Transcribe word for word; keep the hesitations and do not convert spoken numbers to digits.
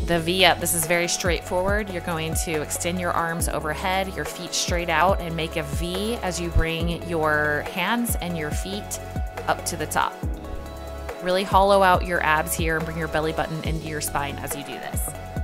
The V up, this is very straightforward. You're going to extend your arms overhead, your feet straight out, and make a V as you bring your hands and your feet up to the top. Really hollow out your abs here and bring your belly button into your spine as you do this.